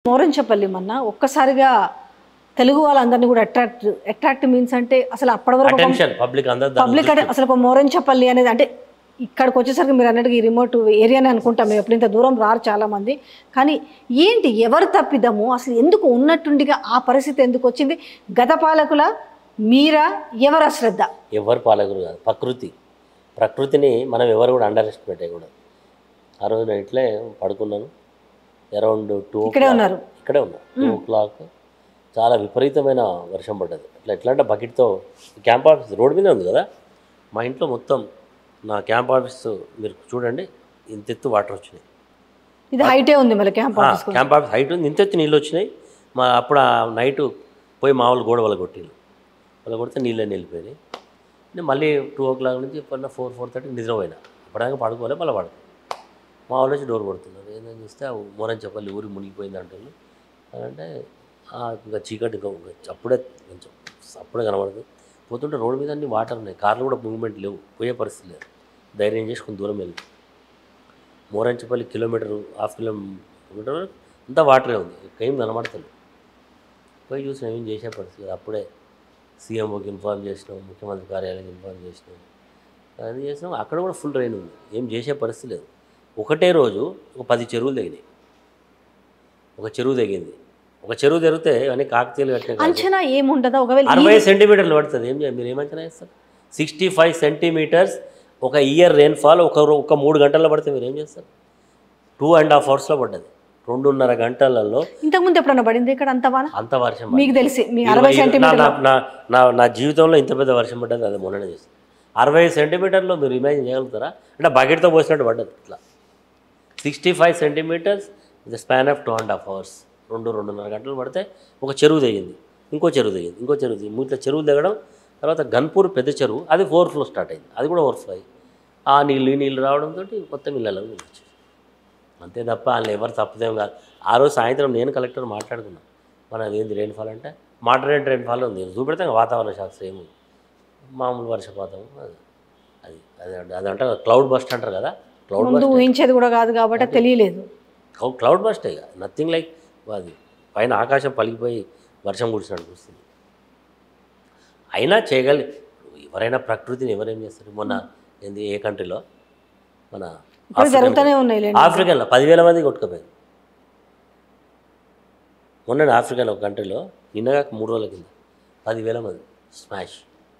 మోరంచపల్లి మన్న ఒక్కసారిగా తెలుగు వాళ్ళందరినీ కూడా అట్రాక్ట్ మీన్స్ అంటే అసలు అప్పటి వరకు అటెన్షన్ పబ్లిక్ అసలు ఒక మోరంచపల్లి అనేది అంటే ఇక్కడికి వచ్చేసరికి మీరు అన్నట్టుగా ఈ రిమోట్ ఏరియానే అనుకుంటాం. మేము ఎప్పుడు ఇంత దూరం రారు చాలామంది. కానీ ఏంటి ఎవరు తప్పిదము, అసలు ఎందుకు ఉన్నట్టుండిగా ఆ పరిస్థితి ఎందుకు వచ్చింది? గత పాలకుల మీరా, ఎవరు అశ్రద్ధ? ఎవరు పాలకులు కాదు, ప్రకృతిని మనం ఎవరు కూడా అండర్ ఎస్టిమేట్ అయ్యకూడదు. ఆ రోజు నేను ఇట్లే పడుకున్నాను, అరౌండ్ 2 ఇక్కడే ఉన్నా 2 o'clock చాలా విపరీతమైన వర్షం పడ్డది. ఎట్లా అంటే బకెట్తో క్యాంప్ ఆఫీస్ రోడ్ మీదే ఉంది కదా, మా ఇంట్లో మొత్తం నా క్యాంప్ ఆఫీస్ మీరు చూడండి ఇంత ఎత్తు వాటర్ వచ్చినాయి. ఇది హైటే ఉంది మళ్ళీ క్యాంప్ ఆఫీస్ హైట్ ఉంది, ఇంత ఎత్తు నీళ్ళు వచ్చినాయి. అప్పుడు ఆ నైట్ పోయి మామూలు గోడ వాళ్ళ కొట్టిండు, వాళ్ళ కొడితే నీళ్ళని వెళ్ళిపోయినాయి. నేను మళ్ళీ 2 o'clock నుంచి 4-4:30 నిద్రపోయినా. అప్పటిదాకా పడుకోవాలి, మళ్ళీ పడుకో మా వాళ్ళు వచ్చి డోర్ కొడుతున్నారు. ఏంటని చూస్తే మోరంచపల్లి ఊరి మునిగిపోయింది అంటున్నారు. అంటే ఇంకా చీకటి అప్పుడే కొంచెం అప్పుడే కనబడదు. పోతుంటే రోడ్డు మీద అన్ని వాటర్ ఉన్నాయి, కార్లు కూడా మూవ్మెంట్ లేవు, పోయే పరిస్థితి లేదు. ధైర్యం చేసి కొంచెం దూరం వెళ్ళి మోరంచపల్లి ½ కిలోమీటర్ అంతా వాటరే ఉంది, ఏం కనబడతలేదు. పోయి చూసిన ఏం చేసే పరిస్థితి. అప్పుడే సీఎంఓకి ఇన్ఫార్మ్ చేసినాం, ముఖ్యమంత్రి కార్యాలయానికి ఇన్ఫార్మ్ చేసినాం, అది చేసినాం. అక్కడ కూడా ఫుల్ రైన్ ఉంది, ఏం చేసే పరిస్థితి లేదు. ఒకటే రోజు ఒక 10 చెరువులు తెగినాయి. ఒక చెరువు తెగింది, ఒక చెరువు తెరిగితే అన్నీ కాకతీయులు కట్టిన అంచనా ఏముంటుందా? ఒకవేళ 60 సెంటీమీటర్లు పడుతుంది. మీరు ఏమంచనా చేస్తారు? 65 సెంటీమీటర్స్ ఒక ఇయర్ రెయిన్ఫాల్ ఒక 3 గంటల్లో పడితే మీరు ఏం చేస్తారు? 2.5 అవర్స్లో పడ్డది, 2.5 గంటలలో. ఇంతకుముందు ఎప్పుడన్నా పడింది ఇక్కడ అంత వర్షం? మీకు తెలిసి 60 సెంటీమీటర్లు నా జీవితంలో ఇంత పెద్ద వర్షం పడ్డది అది మొన్ననే చేస్తుంది. 60 సెంటీమీటర్లో మీరు ఇమాజిన్ చేయగలుగుతారా? అంటే బకెట్తో పోసినట్టు పడ్డది. ఇట్లా 65 centimetres the span of 2.5 hours, 2-2.5 గంటలు పడితే ఒక చెరువు దిగింది, ఇంకో చెరువు దిగింది, ఇంకో చెరువు దిగింది. ఇట్లా చెరువులు దిగడం. తర్వాత గన్పూర్ పెద్ద చెరువు, అది ఓవర్ఫ్లో స్టార్ట్ అయింది, అది కూడా ఓవర్ఫ్లో అయ్యి ఆ నీళ్ళు రావడంతో మొత్తం ఇళ్ళలో నీళ్ళు వచ్చేసి. అంతే తప్ప వాళ్ళు ఎవరు తప్పదేం కాదు. ఆ రోజు సాయంత్రం నేను కలెక్టర్ మాట్లాడుకున్నాను, మనది ఏంది రెయిన్ఫాల్ అంటే మోడరేట్ రెయిన్ఫాల్ ఉంది, చూపెడితే వాతావరణ శాస్త్రం ఏమి మామూలు వర్షపాతం అది అది అది అంటే క్లౌడ్ బస్ట్ అంటారు కదా, క్లౌడ్ బస్ట్ ఊహించేది కూడా కాదు కాబట్టి తెలియలేదు. క్లౌడ్ బస్ట్ ఇక నథింగ్ లైక్ అది పైన ఆకాశం పలికిపోయి వర్షం కురిసినట్టు వస్తుంది. అయినా చేయగలి ఎవరైనా ప్రకృతిని ఎవరేం చేస్తారు? మొన్న ఏంది ఏ కంట్రీలో మన జరుగుతూనే ఉన్నాయి ఆఫ్రికాలో 10,000 మంది కొట్టుకుపోయింది. మొన్న ఆఫ్రికాలో ఒక కంట్రీలో నిన్నగా 3 రోజుల కింద 10,000 మంది స్మాష్.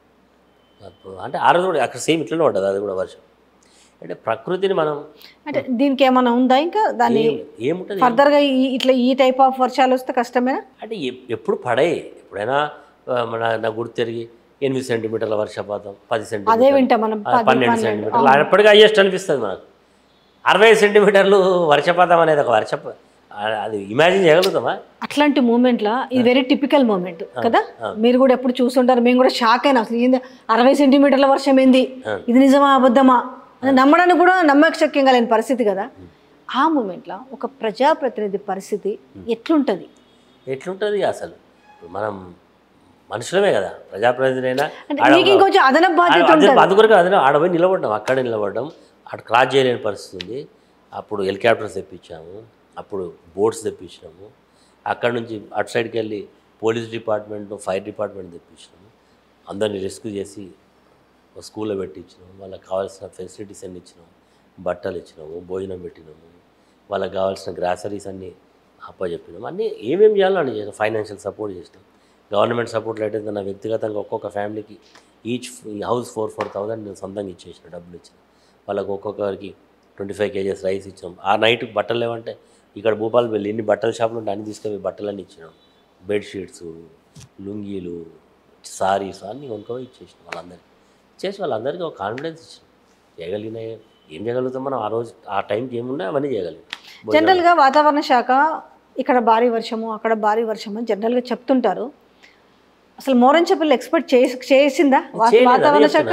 అంటే ఆ రోజు కూడా అక్కడ సేమ్ ఇట్లనే ఉంటుంది, అది కూడా వర్షం. అంటే ప్రకృతిని మనం అంటే దీనికి ఏమైనా ఉందా ఇంకా దాన్ని ఏముంటుంది ఫర్దర్గా ఇట్లా ఈ టైప్ ఆఫ్ వర్షాలు వస్తే కష్టమేనా? అంటే ఎప్పుడు పడాయి, ఎప్పుడైనా నా గుర్తు తిరిగి 8 సెంటీమీటర్ల వర్షపాతం, 10 సెంటీమీటర్లు, 12 సెంటీమీటర్లు ఎప్పటికీ హైయెస్ట్ అనిపిస్తుంది మనకు. 60 సెంటీమీటర్లు వర్షపాతం అనేది ఒక అది ఇమాజిన్ చేయగలుగుతామా? అట్లాంటి మూమెంట్లో ఇది వెరీ టిపికల్ మూమెంట్ కదా, మీరు కూడా ఎప్పుడు చూస్తుంటారు. మేము కూడా షాక్ అయినా, అసలు ఏంది 60 సెంటీమీటర్ల వర్షం ఏంది, ఇది నిజమా అబద్ధమా నమ్మడానికి కూడా నమ్మశక్యంగా లేని పరిస్థితి కదా. ఆ మూమెంట్లో ఒక ప్రజాప్రతినిధి పరిస్థితి ఎట్లుంటుంది? అసలు మనం మనుషులమే కదా, ప్రజాప్రతినిధి అయినా ఇంకొంచెం అదనపు బాధ్యత అందుకొరకు ఆడపోయి నిలబడ్డాం, అక్కడే నిలబడ్డాం. అక్కడ క్రాస్ చేయలేని పరిస్థితి ఉంది. అప్పుడు హెలికాప్టర్స్ తెప్పించాము, అప్పుడు బోట్స్ తెప్పించినాము. అక్కడ నుంచి అటు సైడ్కి వెళ్ళి పోలీస్ డిపార్ట్మెంట్, ఫైర్ డిపార్ట్మెంట్ తెప్పించినాము. అందరినీ రెస్క్యూ చేసి ఒక స్కూల్లో పెట్టించినాము. వాళ్ళకి కావాల్సిన ఫెసిలిటీస్ అన్నీ ఇచ్చినాము, బట్టలు ఇచ్చినాము, భోజనం పెట్టినాము, వాళ్ళకి కావాల్సిన గ్రాసరీస్ అన్నీ అప్పచెప్పినాము. అన్నీ ఏమేమి చేయాలో అన్నీ చేసినాం. ఫైనాన్షియల్ సపోర్ట్ చేసినాం. గవర్నమెంట్ సపోర్ట్లు అయితే నా వ్యక్తిగతంగా ఒక్కొక్క ఫ్యామిలీకి ఈచ్ హౌస్ 4,000 నేను సొంతంగా ఇచ్చేసిన, డబ్బులు ఇచ్చిన. వాళ్ళకి ఒక్కొక్కరికి 25 kgs రైస్ ఇచ్చినాం. ఆ నైట్ బట్టలు లేవంటే ఇక్కడ భూపాలపల్లి ఎన్ని బట్టల షాపులు ఉంటే అన్ని తీసుకొని బట్టలన్నీ ఇచ్చినాం. బెడ్షీట్స్, లుంగీలు, సారీస్ అన్నీ కొనుక్కొని ఇచ్చేసినాం. వాళ్ళందరికీ ఒక కాన్ఫిడెన్స్ ఇచ్చినాం. చేయగలిగిన ఏం చేయగలుగుతాం మనం? ఆ రోజు ఆ టైంకి ఏమున్నా అవన్నీ చేయగలిగాం. జనరల్గా వాతావరణ శాఖ ఇక్కడ భారీ వర్షము, అక్కడ భారీ వర్షము అని జనరల్గా చెప్తుంటారు. అసలు మోరంచపల్లి ఎక్స్పెక్ట్ చేసిందా వాతావరణ శాఖ?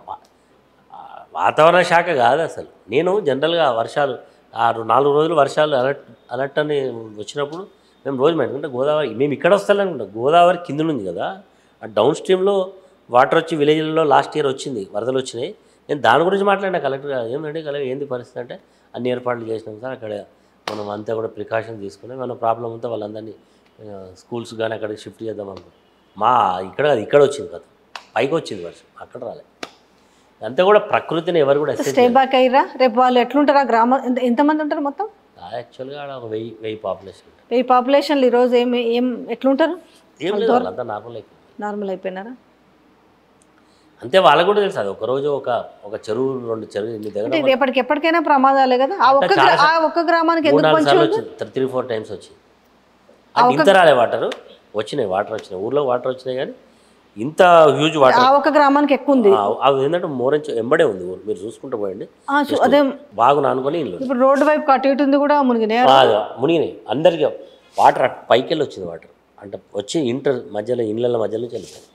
వాతావరణ శాఖ కాదు అసలు. నేను జనరల్గా వర్షాలు 4 రోజులు వర్షాలు అలర్ట్ అని వచ్చినప్పుడు మేము రోజు అంటే గోదావరి మేము ఇక్కడ వస్తాను అనుకుంటాం. గోదావరి కింద ఉంది కదా, ఆ డౌన్ స్ట్రీమ్లో వాటర్ వచ్చి విలేజ్లలో లాస్ట్ ఇయర్ వచ్చింది, వరదలు వచ్చినాయి. నేను దాని గురించి మాట్లాడినా కలెక్టర్ గారు. ఏంటంటే కలెక్టర్ ఏంది పరిస్థితి అంటే అన్ని ఏర్పాట్లు చేసినాం సార్, అక్కడ మనం అంతా కూడా ప్రికాషన్ తీసుకుని మన ప్రాబ్లం అంతా వాళ్ళందరినీ స్కూల్స్ కానీ అక్కడికి షిఫ్ట్ చేద్దాం అనుకో మా ఇక్కడ వచ్చింది కదా పైకి వచ్చింది వర్షం అక్కడ రాలేదు అంతా కూడా ప్రకృతిని ఎవరు కూడా స్టే బ్యాక్ అయ్యారా రేపు వాళ్ళు ఎట్లుంటారా గ్రామం ఎంతమంది ఉంటారు మొత్తం యాక్చువల్గా ఒక 1000 పాపులేషన్ 1000 పాపులేషన్లు ఈరోజు ఏం ఎట్లుంటారు ఏం లేదు వాళ్ళంతా నార్మల్ అయిపోయినారా అంతే వాళ్ళకు కూడా తెలుసు అది ఒకరోజు ఒక చెరువు 2 చెరువు ఇన్ని దగ్గర ఎప్పటికైనా ప్రమాదాలే కదా ఆ ఒక్క గ్రామానికి ఎందుకు 3-4 టైమ్స్ వచ్చింది ఇంత రాలే వాటర్ వచ్చినాయి ఊర్లో వాటర్ వచ్చినాయి కానీ ఇంత హ్యూజ్ వాటర్ ఆ ఒక్క గ్రామానికి ఎక్కువ ఉంది అది ఏంటంటే ఎంబడే ఉంది ఊరు మీరు చూసుకుంటూ పోయండి అదే బాగా నానుకొని ఇల్లు ఇప్పుడు రోడ్డు వైపు అటు ఇటు ఉంది కూడా మునిగినాయి అందరికీ వాటర్ పైకి వెళ్ళి వచ్చింది వాటర్ అంటే వచ్చి ఇళ్ళ మధ్యలో నుంచి వెళ్ళిపోయింది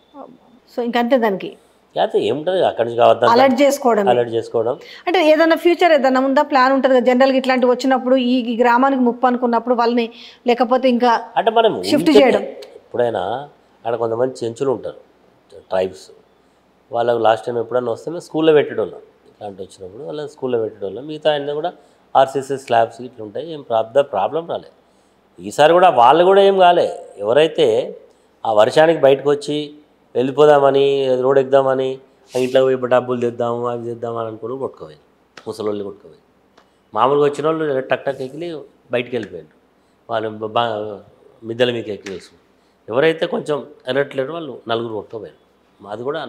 సో ఇంకంతే దానికి ఏముంటుంది అక్కడి నుంచి కావద్దా అలర్ట్ చేసుకోవడం అంటే ఏదైనా ఫ్యూచర్ ఏదైనా ఉందా ప్లాన్ ఉంటుంది కదా జనరల్గా ఇట్లాంటివి వచ్చినప్పుడు ఈ గ్రామానికి ముప్పు అనుకున్నప్పుడు వాళ్ళని లేకపోతే ఇంకా అంటే మనం షిఫ్ట్ చేయడం ఎప్పుడైనా అక్కడ కొంతమంది చెంచులు ఉంటారు ట్రైబ్స్ వాళ్ళకు లాస్ట్ టైం ఎప్పుడైనా వస్తే మేము స్కూల్లో పెట్టేటోళ్ళం ఇట్లాంటి వచ్చినప్పుడు వాళ్ళ స్కూల్లో పెట్టేటోళ్ళం మిగతా అన్నీ కూడా ఆర్సీసీ స్లాబ్స్ ఇట్లా ఉంటాయి ఏం ప్రాబ్లం రాలేదు ఈసారి కూడా వాళ్ళు కూడా ఏం కాలే ఎవరైతే ఆ వర్షానికి బయటకు వచ్చి వెళ్ళిపోదామని రోడ్ ఎక్కుదామని ఇంట్లో పోయి డబ్బులు తెద్దాము అవి తెద్దామని అనుకుని కొట్టుకోవాలి ముసలోళ్ళు కొట్టుకోవాలి మామూలుగా వచ్చిన వాళ్ళు టక్ ఎక్కి బయటికి వెళ్ళిపోయారు వాళ్ళు మిద్దెల మీకు ఎక్కి వేసుకుని ఎవరైతే కొంచెం అలర్ట్ లేరు వాళ్ళు 4 కొట్టుకోపోయారు అది కూడా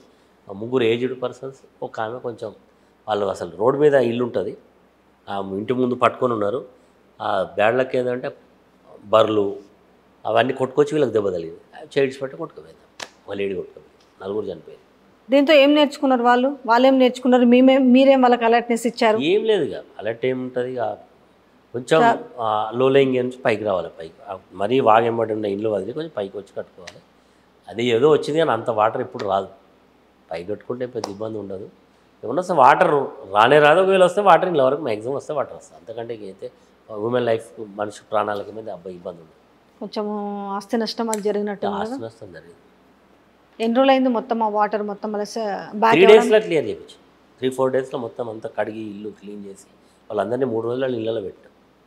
3 ఏజ్డ్ పర్సన్స్ ఒక ఆమె కొంచెం వాళ్ళు అసలు రోడ్డు మీద ఇల్లు ఉంటుంది ఆ ఇంటి ముందు పట్టుకొని ఉన్నారు ఆ బ్యాడ్ లక్ ఏంటంటే బర్రెలు అవన్నీ కొట్టుకొచ్చి వీళ్ళకి దెబ్బ తగిలింది చైల్డ్స్ పెట్టి కొట్టుకోపోయింది వాళ్ళు కొట్టుకోపోయింది 4 చనిపోయారు దీంతో ఏం నేర్చుకున్నారు వాళ్ళు ఏం నేర్చుకున్నారు మీరేం వాళ్ళకి అలర్ట్నెస్ ఇచ్చారు ఏం లేదు ఇక అలర్ట్ ఏముంటుంది కొంచెం లో లయింగ్ నుంచి పైకి రావాలి పైకి మరీ వాగెంబడి ఉన్న ఇల్లు వదిలి కొంచెం పైకి వచ్చి కట్టుకోవాలి అది ఏదో వచ్చింది కానీ అంత వాటర్ ఇప్పుడు రాదు పైకి కట్టుకుంటే పెద్ద ఇబ్బంది ఉండదు ఏమన్నా వస్తే వాటర్ రానే రాదు ఒకవేళ వస్తే వాటర్ ఇంట్లో వరకు మ్యాక్సిమం వస్తే వాటర్ వస్తుంది అంతకంటే అయితే హ్యూమన్ లైఫ్ మనిషి ప్రాణాలకి మీద ఇబ్బంది ఉండదు కొంచెం ఆస్తి నష్టం అది జరిగినట్టు ఆస్తి నష్టం జరిగింది ఎన్ని రోజులు అయింది మొత్తం ఆ వాటర్ మొత్తం 3 డేస్లో క్లియర్ చేయించు 3-4 డేస్లో మొత్తం అంతా కడిగి ఇల్లు క్లీన్ చేసి వాళ్ళందరినీ 3 రోజుల్లో ఇళ్ళలో పెట్టాం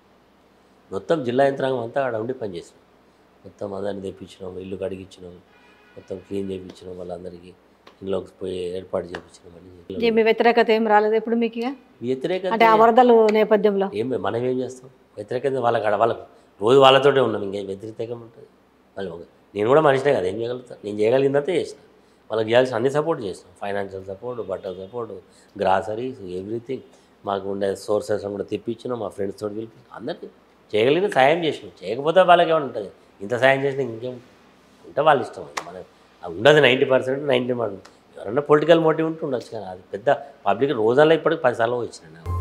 మొత్తం జిల్లా యంత్రాంగం అంతా ఆడ ఉండి పనిచేసినాం మొత్తం అందరినీ తెప్పించినాం ఇల్లు కడిగించినాం మొత్తం క్లీన్ చేయించినాం వాళ్ళందరికీ ఇంట్లోకి పోయి ఏర్పాటు చేయించినాం మీ వ్యతిరేకత ఏం రాలేదు ఇప్పుడు మీకు వ్యతిరేకత అంటే ఆ వరదలు నేపథ్యంలో మనం ఏం చేస్తాం వ్యతిరేకత వాళ్ళకు రోజు వాళ్ళతోటే ఉన్నాం ఇంకేం వ్యతిరేకం ఉంటుంది వాళ్ళు నేను కూడా మనిషినే కదా ఏం చేయగలుగుతాను నేను చేయగలిగిందంతా చేసిన వాళ్ళకి చేయాల్సిన అన్ని సపోర్ట్ చేసినాం ఫైనాన్షియల్ సపోర్ట్ బట్టల సపోర్ట్ గ్రాసరీస్ ఎవ్రీథింగ్ మాకు ఉండే సోర్సెస్ కూడా తెప్పించినాం మా ఫ్రెండ్స్ తోటి పిలిపి అందరికీ చేయగలిగిన సాయం చేసినాం చేయకపోతే వాళ్ళకి ఏమైనా ఉంటుంది ఇంత సాయం చేసినా ఇంకేం ఉంటే వాళ్ళ ఇష్టం మన ఉండదు 90% ఎవరన్నా పొలిటికల్ మోటివ్ ఉంటే ఉండొచ్చు కానీ అది పెద్ద పబ్లిక్ రోజుల్లో ఇప్పటికి 10 సార్లు వచ్చినాను